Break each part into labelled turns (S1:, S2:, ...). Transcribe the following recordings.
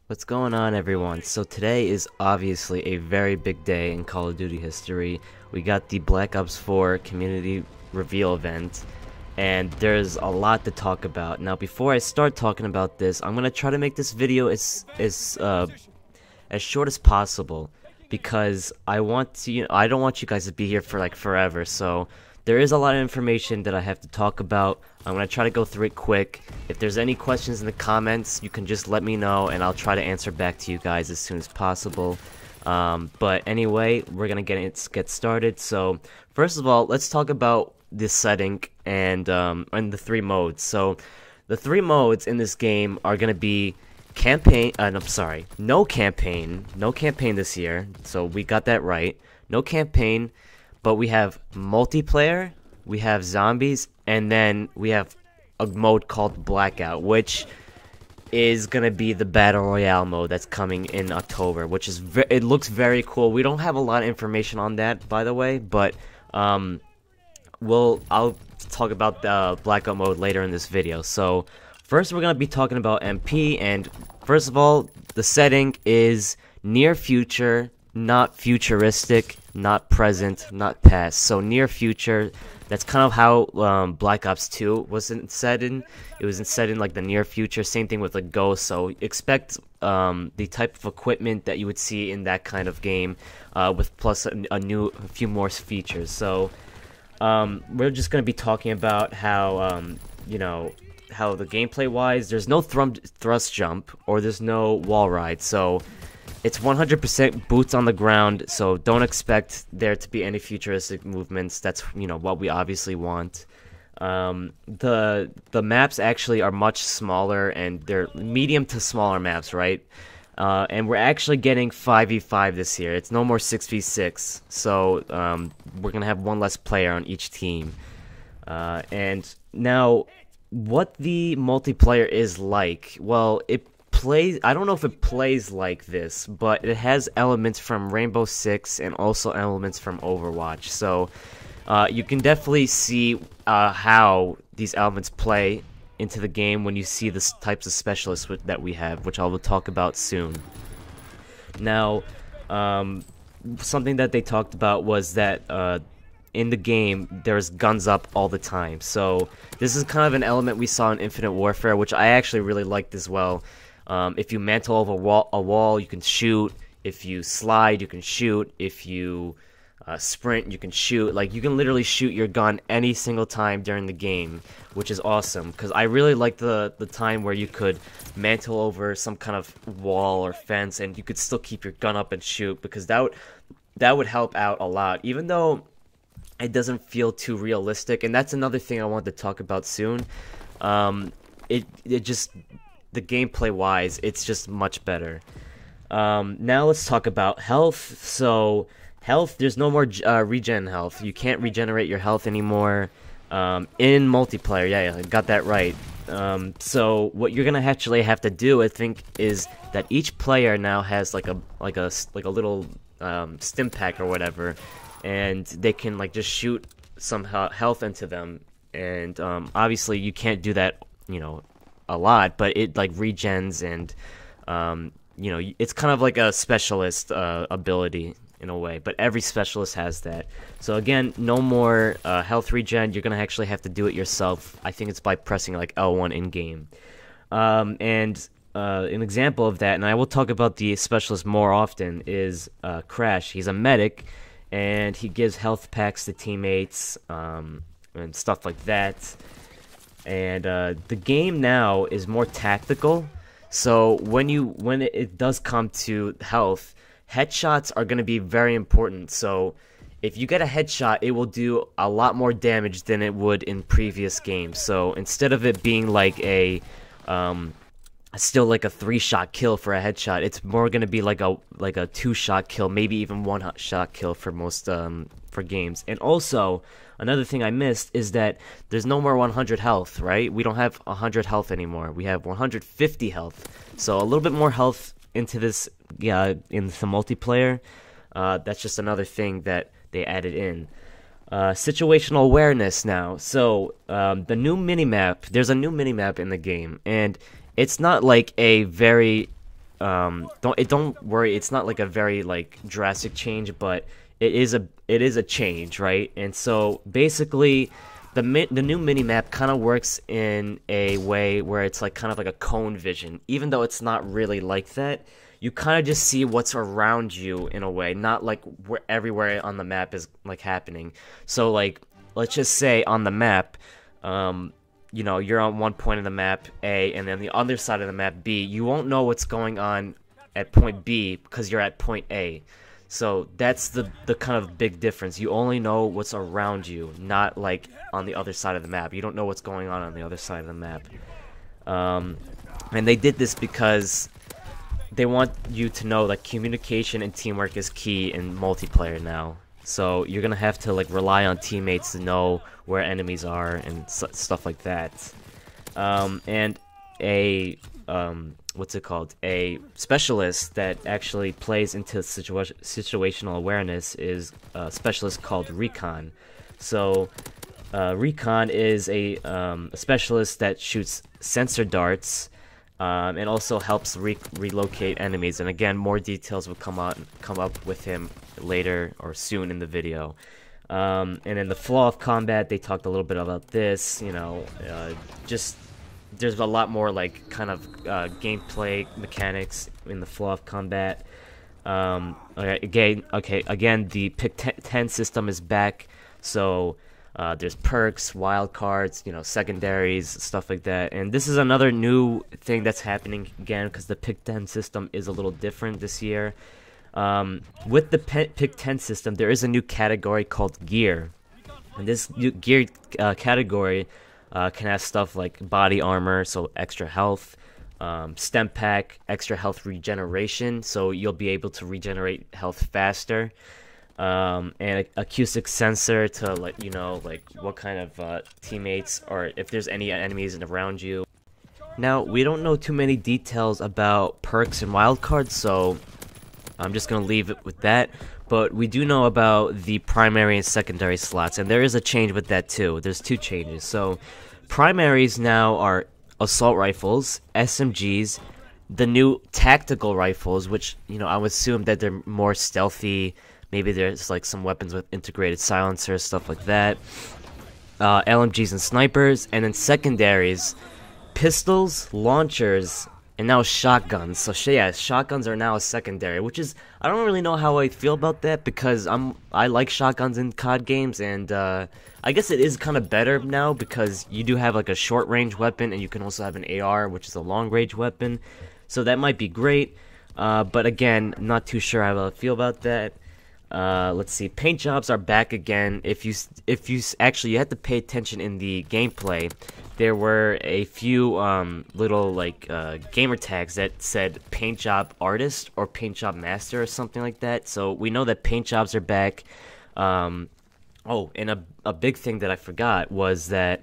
S1: What's going on, everyone? So today is obviously a very big day in Call of Duty history. We got the Black Ops 4 community reveal event, and there's a lot to talk about. Now, before I start talking about this, I'm gonna try to make this video as short as possible because I don't want you guys to be here for like forever. So there is a lot of information that I have to talk about. I'm gonna try to go through it quick. If there's any questions in the comments, you can just let me know and I'll try to answer back to you guys as soon as possible. But anyway, we're gonna get started. So first of all, let's talk about this setting and the three modes. So the three modes in this game are gonna be campaign. I'm sorry, no campaign this year. So we got that right. No campaign, but we have multiplayer, we have zombies, and then we have a mode called Blackout, which is gonna be the Battle Royale mode that's coming in October, which is it looks very cool. We don't have a lot of information on that, by the way, but I'll talk about the Blackout mode later in this video. So first we're gonna be talking about MP, and first of all, the setting is near future, not futuristic, not present, not past. So near future, that's kind of how Black Ops 2 was set in. It was set in like the near future. Same thing with like Ghost. So expect the type of equipment that you would see in that kind of game, with plus a few more features. So we're just gonna be talking about how how the gameplay wise, there's no thrust jump or there's no wall ride. So it's 100% boots on the ground, so don't expect there to be any futuristic movements. That's, what we obviously want. The maps actually are much smaller, and they're medium to smaller maps, right? And we're actually getting 5v5 this year. It's no more 6v6, so we're going to have one less player on each team. And now, what the multiplayer is like, well, I don't know if it plays like this, but it has elements from Rainbow Six and also elements from Overwatch. So you can definitely see how these elements play into the game when you see the types of specialists that we have, which I will talk about soon. Now, something that they talked about was that in the game, there's guns up all the time. So this is kind of an element we saw in Infinite Warfare, which I actually really liked as well. If you mantle over a wall, you can shoot. If you slide, you can shoot. If you sprint, you can shoot. Like, you can literally shoot your gun any single time during the game, which is awesome. Because I really like the time where you could mantle over some kind of wall or fence, and you could still keep your gun up and shoot. Because that would help out a lot, even though it doesn't feel too realistic. And that's another thing I wanted to talk about soon. The gameplay wise, it's just much better. Now let's talk about health. So health, there's no more regen health. You can't regenerate your health anymore in multiplayer. Yeah, I got that right. So what you're gonna actually have to do, I think, is that each player now has like a little stim pack or whatever, and they can like just shoot some health into them. And obviously you can't do that, a lot, but it like regens, and it's kind of like a specialist ability in a way, but every specialist has that. So again, no more health regen. You're gonna actually have to do it yourself. I think it's by pressing like L1 in game. And an example of that, and I will talk about the specialist more often, is Crash. He's a medic, and he gives health packs to teammates and stuff like that. And the game now is more tactical, so when it does come to health, headshots are going to be very important. So if you get a headshot, it will do a lot more damage than it would in previous games. So instead of it being like still like a 3-shot kill for a headshot, it's more going to be like a 2-shot kill, maybe even 1-shot kill for most for games. And also, another thing I missed is that there's no more 100 health, right? We don't have 100 health anymore. We have 150 health. So a little bit more health into this, in the multiplayer. That's just another thing that they added in. Situational awareness now. So the new minimap, there's a new minimap in the game, and it's not like a very don't worry, it's not like a very like drastic change, but it is a change, right? And so basically the new mini map kind of works in a way where it's like kind of like a cone vision, even though it's not really like that. You kind of just see what's around you in a way, not like where everywhere on the map is like happening. So like, let's just say on the map, you're on one point of the map A, and then the other side of the map B. You won't know what's going on at point B because you're at point A. So that's the kind of big difference. You only know what's around you, not like on the other side of the map. You don't know what's going on the other side of the map. And they did this because they want you to know that communication and teamwork is key in multiplayer now. So you're gonna have to like rely on teammates to know where enemies are and stuff like that. And a what's it called? A specialist that actually plays into situational awareness is a specialist called Recon. So Recon is a specialist that shoots sensor darts. And also helps relocate enemies, and again, more details will come up with him later or soon in the video. And in the flaw of combat, they talked a little bit about this. Just there's a lot more like kind of gameplay mechanics in the flaw of combat. Again, the pick 10 system is back, so. There's perks, wild cards, secondaries, stuff like that. And this is another new thing that's happening again because the pick 10 system is a little different this year. With the pick 10 system, there is a new category called gear. And this new gear category can have stuff like body armor, so extra health, stem pack, extra health regeneration, so you'll be able to regenerate health faster. And acoustic sensor to let you know like what kind of teammates or if there's any enemies around you. Now we don't know too many details about perks and wildcards, so I'm just gonna leave it with that. But we do know about the primary and secondary slots, and there is a change with that too. There's two changes. So primaries now are assault rifles, SMGs, the new tactical rifles, which I would assume that they're more stealthy. Maybe there's like some weapons with integrated silencers, stuff like that. LMGs and snipers, and then secondaries, pistols, launchers, and now shotguns. So yeah, shotguns are now a secondary, which is I don't really know how I feel about that because I like shotguns in COD games, and I guess it is kind of better now because you do have like a short range weapon, and you can also have an AR, which is a long range weapon. So that might be great, but again, not too sure how I feel about that. Let's see, paint jobs are back again. If you actually, you had to pay attention in the gameplay. There were a few little like gamer tags that said paint job artist or paint job master or something like that. So we know that paint jobs are back. Oh, and a big thing that I forgot was that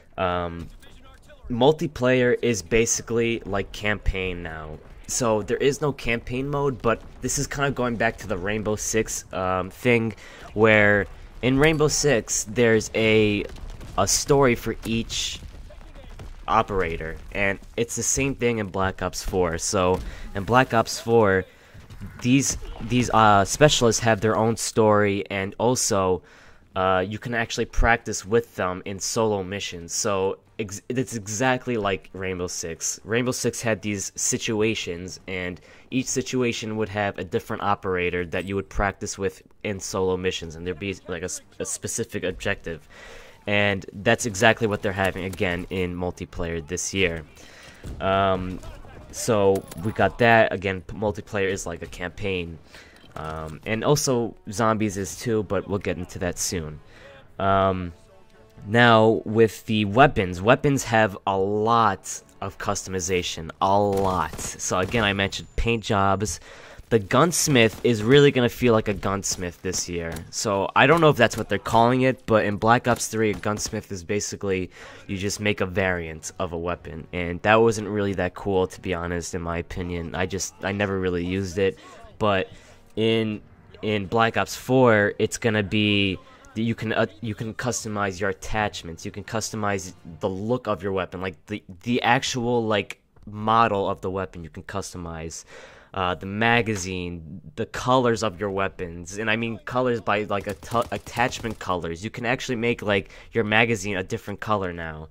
S1: multiplayer is basically like campaign now. So there is no campaign mode, but this is kind of going back to the Rainbow Six thing, where in Rainbow Six there's a story for each operator, and it's the same thing in Black Ops 4. So in Black Ops 4, these specialists have their own story, and also you can actually practice with them in solo missions. So it's exactly like Rainbow Six. Rainbow Six had these situations, and each situation would have a different operator that you would practice with in solo missions, and there'd be like a specific objective. And that's exactly what they're having again in multiplayer this year. So we got that. Again, multiplayer is like a campaign. And also zombies is too, but we'll get into that soon. Now, with the weapons have a lot of customization, a lot. So again, I mentioned paint jobs. The gunsmith is really going to feel like a gunsmith this year. So I don't know if that's what they're calling it, but in Black Ops 3, a gunsmith is basically you just make a variant of a weapon. And that wasn't really that cool, to be honest, in my opinion. I never really used it. But in Black Ops 4, it's going to be you can customize your attachments. You can customize the look of your weapon, like the actual like model of the weapon you can customize. The magazine, the colors of your weapons, and I mean colors by like attachment colors. You can actually make like your magazine a different color now.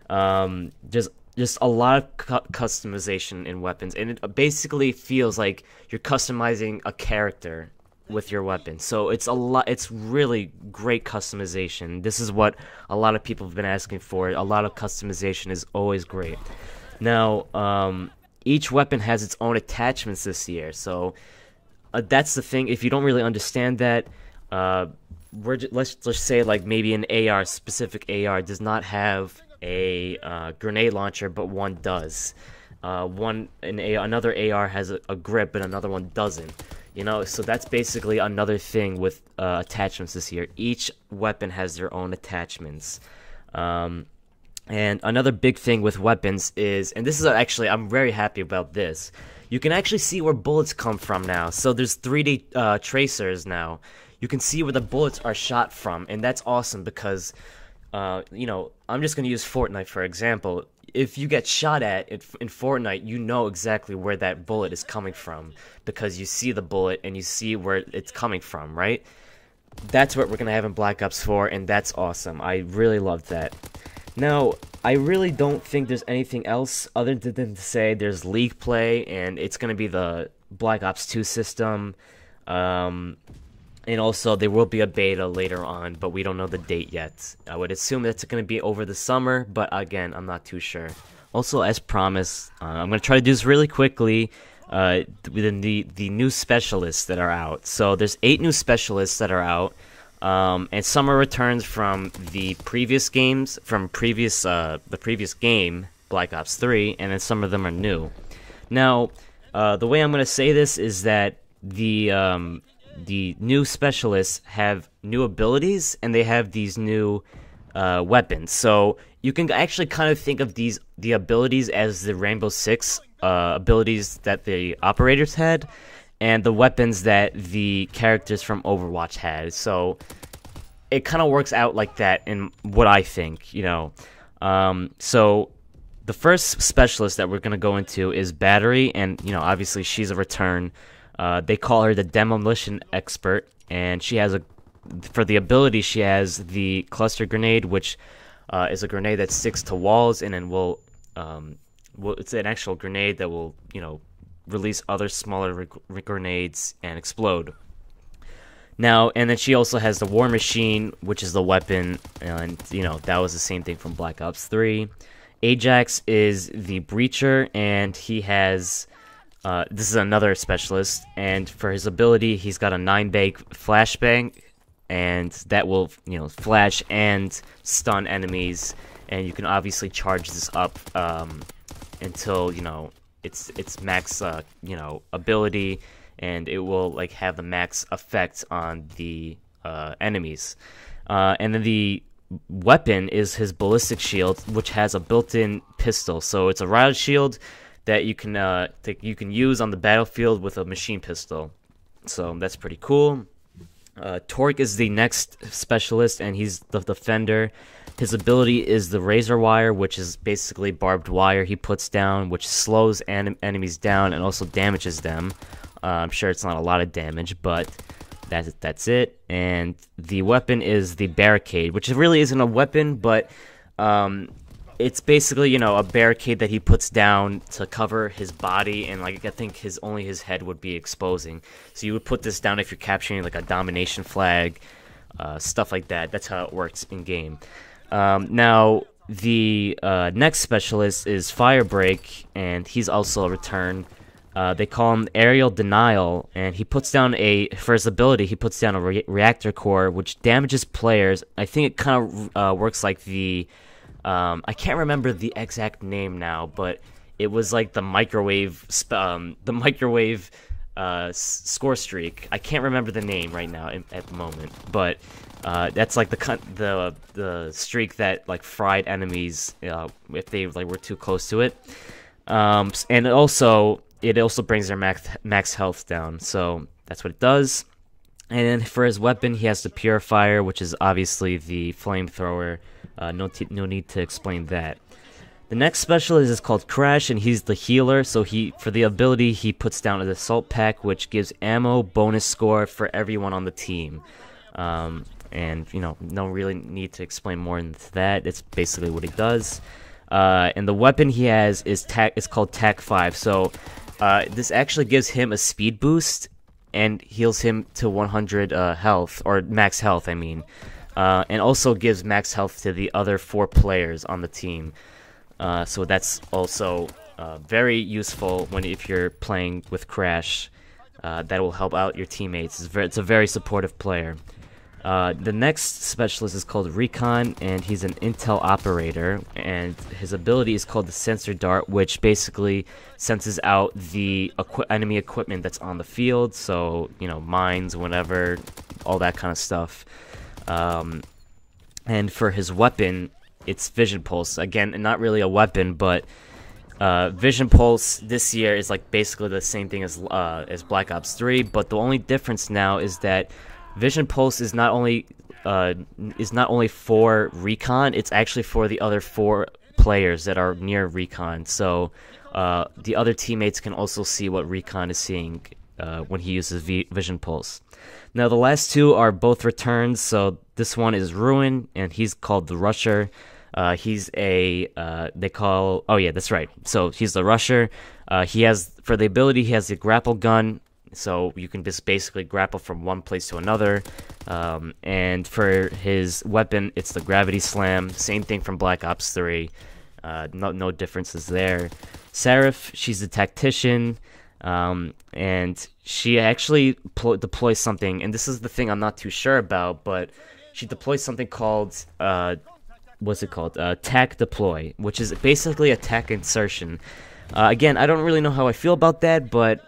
S1: Just a lot of customization in weapons, and it basically feels like you're customizing a character with your weapon. So it's really great customization. This is what a lot of people have been asking for. A lot of customization is always great. Now, each weapon has its own attachments this year, so that's the thing. If you don't really understand that, let's just say like maybe an AR, specific AR does not have a grenade launcher, but one does. Another AR has a grip, but another one doesn't. You know, so that's basically another thing with attachments this year. Each weapon has their own attachments. And another big thing with weapons is, and this is actually, I'm very happy about this, you can actually see where bullets come from now. So there's 3D tracers now. You can see where the bullets are shot from, and that's awesome because, you know, I'm just going to use Fortnite for example. If you get shot at in Fortnite, you know exactly where that bullet is coming from because you see the bullet and you see where it's coming from, right? That's what we're going to have in Black Ops 4, and that's awesome. I really love that. Now, I really don't think there's anything else other than to say there's League Play, and it's going to be the Black Ops 2 system. And also, there will be a beta later on, but we don't know the date yet. I would assume that's going to be over the summer, but again, I'm not too sure. Also, as promised, I'm going to try to do this really quickly within the new specialists that are out. So there's 8 new specialists that are out. And some are returns from the previous games, from the previous game, Black Ops 3, and then some of them are new. Now, the way I'm going to say this is that the new specialists have new abilities, and they have these new weapons. So you can actually kind of think of the abilities as the Rainbow Six abilities that the operators had, and the weapons that the characters from Overwatch had. So it kind of works out like that in what I think, you know. So the first specialist that we're going to go into is Battery, and, you know, obviously she's a return. They call her the Demolition Expert, and she has for the ability, she has the Cluster Grenade, which is a grenade that sticks to walls, and then it's an actual grenade that will, you know, release other smaller grenades and explode. Now, and then she also has the War Machine, which is the weapon, and, you know, that was the same thing from Black Ops 3. Ajax is the Breacher, and he has, this is another specialist, and for his ability, he's got a 9-bag flashbang, and that will, you know, flash and stun enemies, and you can obviously charge this up until, you know, its max, you know, ability, and it will like have the max effect on the enemies. And then the weapon is his ballistic shield, which has a built-in pistol. So it's a riot shield that you can use on the battlefield with a machine pistol. So that's pretty cool. Torque is the next specialist, and he's the defender. His ability is the razor wire, which is basically barbed wire he puts down, which slows enemies down and also damages them. I'm sure it's not a lot of damage, but that's it. And the weapon is the barricade, which really isn't a weapon, but it's basically, you know, a barricade that he puts down to cover his body, and like I think only his head would be exposing. So you would put this down if you're capturing like a domination flag, stuff like that. That's how it works in game. Now the next specialist is Firebreak, and he's also a return. They call him Aerial Denial, and he puts down for his ability, he puts down a reactor core, which damages players. I think it kind of works like the, I can't remember the exact name now, but it was like the microwave, score streak. I can't remember the name right now at the moment, but that's like the streak that like fried enemies if they like were too close to it, and it also brings their max health down. So that's what it does. And then for his weapon, he has the Purifier, which is obviously the flamethrower. No need to explain that. The next specialist is called Crash, and he's the healer. So for the ability, he puts down an assault pack, which gives ammo bonus score for everyone on the team. And no really need to explain more into that. It's basically what he does. And the weapon he has is called Tac 5. So this actually gives him a speed boost and heals him to 100 health, or max health, I mean. And also gives max health to the other 4 players on the team. So that's also very useful if you're playing with Crash. That will help out your teammates. It's a very supportive player. The next specialist is called Recon, and he's an intel operator, and his ability is called the Sensor Dart, which basically senses out the enemy equipment that's on the field, so, mines, whatever, all that kind of stuff. And for his weapon, it's Vision Pulse. Again, not really a weapon, but Vision Pulse this year is like basically the same thing as Black Ops 3, but the only difference now is that Vision Pulse is not only for Recon, it's actually for the other 4 players that are near Recon. So the other teammates can also see what Recon is seeing when he uses Vision Pulse. Now the last 2 are both returns. So this one is Ruin, and he's called the Rusher. He's oh yeah, that's right. So he's the Rusher. For the ability, he has the grapple gun. So you can just basically grapple from one place to another. And for his weapon, it's the Gravity Slam. Same thing from Black Ops 3. No differences there. Seraph, she's a tactician. And she actually deploys something. And this is the thing I'm not too sure about. But she deploys something called... what's it called? Tac Deploy. Which is basically a tac insertion. Again, I don't really know how I feel about that. But,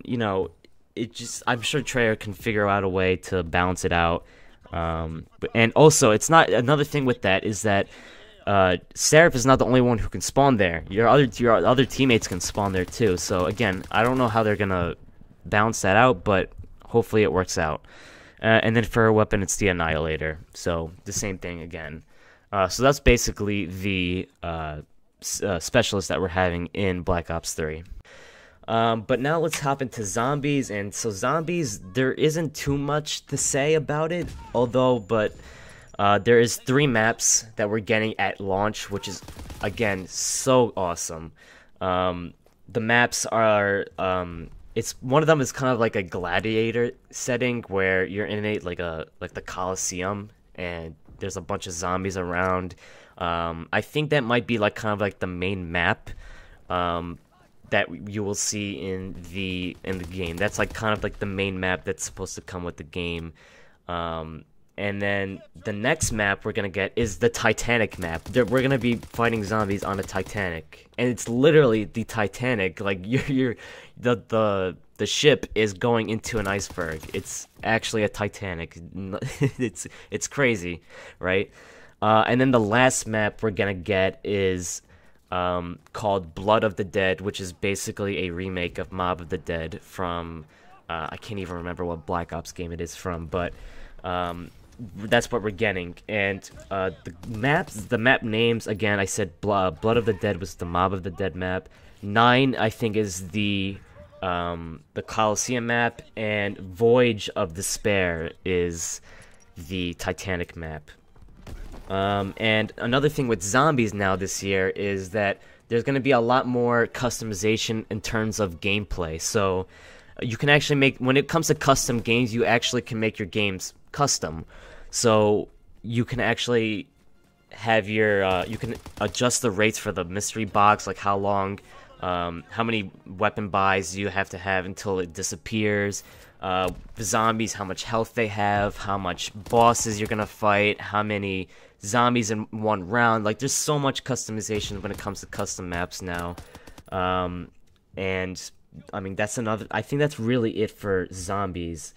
S1: I'm sure Treyarch can figure out a way to balance it out. And also, it's not another thing with that is that Seraph is not the only one who can spawn there. Your other teammates can spawn there too. So again, I don't know how they're gonna balance that out, but hopefully it works out. And then for her weapon, it's the Annihilator. So the same thing again. So that's basically the specialist that we're having in Black Ops 3. But now let's hop into zombies, and so zombies, there isn't too much to say about it, but there is 3 maps that we're getting at launch, which is, again, so awesome. The maps are, one of them is kind of like a gladiator setting, where you're in like the Coliseum, and there's a bunch of zombies around. I think that might be kind of like the main map, that you will see in the game. That's kind of the main map that's supposed to come with the game. And then the next map we're gonna get is the Titanic map. We're gonna be fighting zombies on a Titanic, and it's literally the Titanic. Like the ship is going into an iceberg. It's actually a Titanic. it's crazy, right? And then the last map we're gonna get is called Blood of the Dead, which is basically a remake of Mob of the Dead from I can't even remember what Black Ops game it is from, but that's what we're getting. And the map names, again, I said Blood of the Dead was the Mob of the Dead map. 9, I think, is the Coliseum map, and Voyage of Despair is the Titanic map. And another thing with zombies now this year is that there's going to be a lot more customization in terms of gameplay. So you can actually when it comes to custom games, you actually can make your games custom. So you can actually have you can adjust the rates for the mystery box, like how long, how many weapon buys you have to have until it disappears. The zombies, how much health they have, how much bosses you're gonna fight, how many zombies in one round. There's so much customization when it comes to custom maps now. And I mean, I think that's really it for zombies.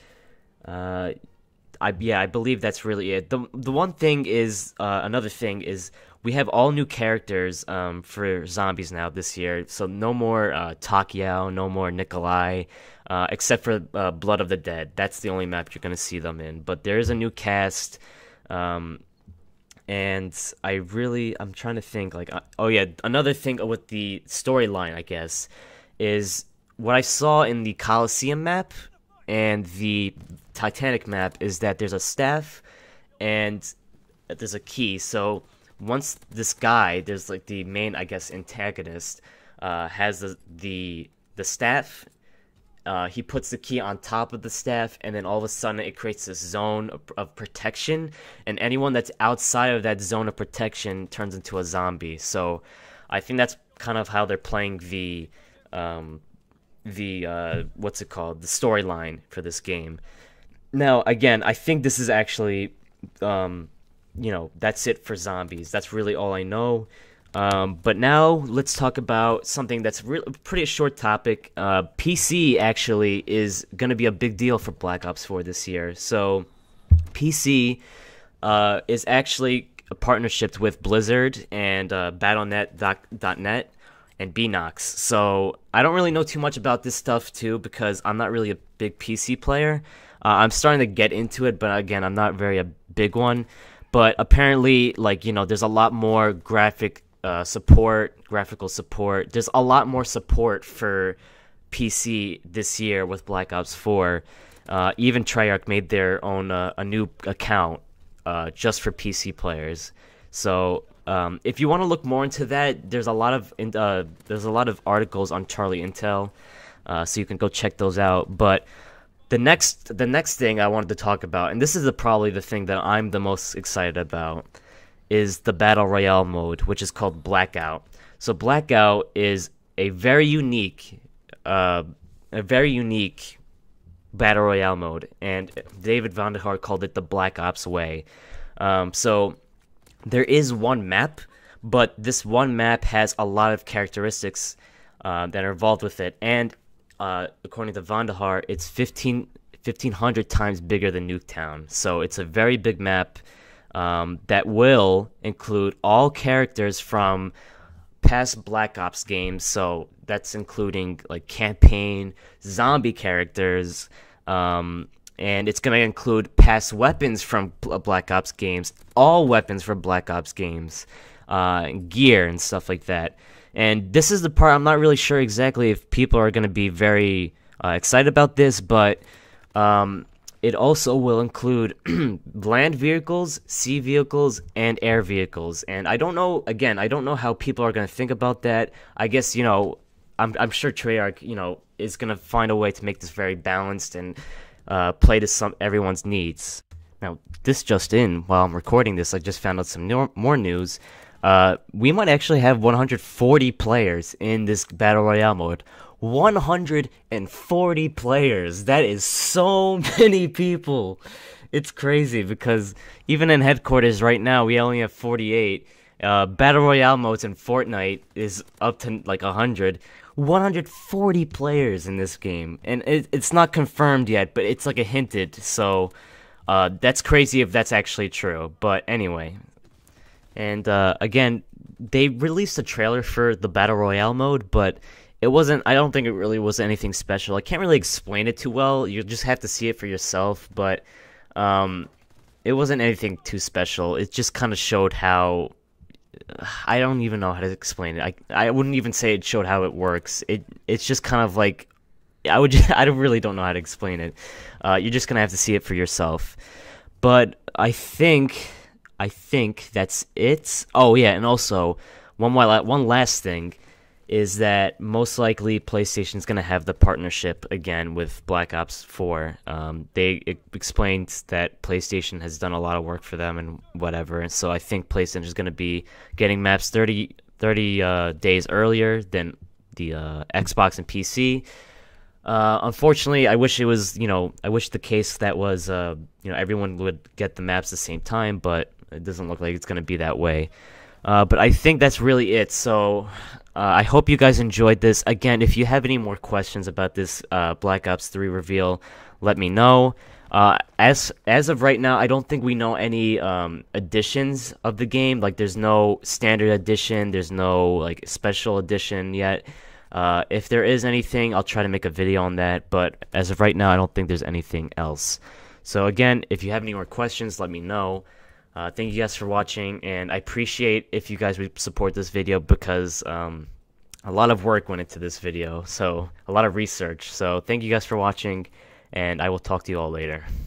S1: I believe that's really it. The one thing is, another thing is, we have all new characters for zombies now this year. So no more Takiao, no more Nikolai, except for Blood of the Dead. That's the only map you're going to see them in. But there is a new cast, and I'm trying to think, like, oh yeah, another thing with the storyline, I guess, is what I saw in the Colosseum map and the Titanic map is that there's a staff and there's a key. So once this guy, there's like the main, I guess, antagonist, has the staff. He puts the key on top of the staff, and then all of a sudden it creates this zone of protection, and anyone that's outside of that zone of protection turns into a zombie. So I think that's kind of how they're playing the what's it called, the storyline for this game. Now, again, I think this is actually, that's it for zombies. That's really all I know. But now let's talk about something that's pretty short topic. PC actually is going to be a big deal for Black Ops 4 this year. So PC is actually a partnership with Blizzard and Battle.net and Binox. So I don't really know too much about this stuff too because I'm not really a big PC player. I'm starting to get into it, but again, I'm not a big one. But apparently, there's a lot more graphical support. There's a lot more support for PC this year with Black Ops 4. Even Treyarch made their own a new account just for PC players. So if you want to look more into that, there's a lot of articles on Charlie Intel, so you can go check those out. But the next thing I wanted to talk about, and this is probably the thing that I'm the most excited about, is the Battle Royale mode, which is called Blackout. So Blackout is a very unique Battle Royale mode, and David Vonderhaar called it the Black Ops way. So there is one map, but this one map has a lot of characteristics that are involved with it, and according to Vonderhaar, it's 1,500 times bigger than Nuketown. So it's a very big map that will include all characters from past Black Ops games. So that's including like campaign, zombie characters, and it's going to include past weapons from Black Ops games, all weapons from Black Ops games, gear and stuff like that. And this is the part I'm not really sure exactly if people are going to be very excited about this, but it also will include land vehicles, sea vehicles, and air vehicles. And I don't know how people are going to think about that. I guess, I'm sure Treyarch, is going to find a way to make this very balanced and play to everyone's needs. Now, this just in, while I'm recording this, I just found out some more news. We might actually have 140 players in this Battle Royale mode. 140 players. That is so many people. It's crazy because even in headquarters right now, we only have 48. Battle Royale modes in Fortnite is up to like 100. 140 players in this game. And it's not confirmed yet, but it's like a hinted. So that's crazy if that's actually true. But anyway. And again, they released a trailer for the Battle Royale mode, but I don't think it really was anything special. I can't really explain it too well. You'll just have to see it for yourself, but it wasn't anything too special. It just kind of showed how, I don't even know how to explain it. I wouldn't even say it showed how it works. It's just kind of like, I really don't know how to explain it. You're just going to have to see it for yourself. But I think that's it. Oh yeah, and also one last thing is that most likely PlayStation's going to have the partnership again with Black Ops 4. They explained that PlayStation has done a lot of work for them and whatever, and so I think PlayStation is going to be getting maps 30 days earlier than the Xbox and PC. Unfortunately, I wish the case that was, everyone would get the maps at the same time, but it doesn't look like it's going to be that way. But I think that's really it. So I hope you guys enjoyed this. Again, if you have any more questions about this Black Ops 3 reveal, let me know. As of right now, I don't think we know any editions of the game. Like, there's no standard edition. There's no like special edition yet. If there is anything, I'll try to make a video on that. But as of right now, I don't think there's anything else. So again, if you have any more questions, let me know. Thank you guys for watching, and I appreciate if you guys would support this video because a lot of work went into this video, so a lot of research. So thank you guys for watching, and I will talk to you all later.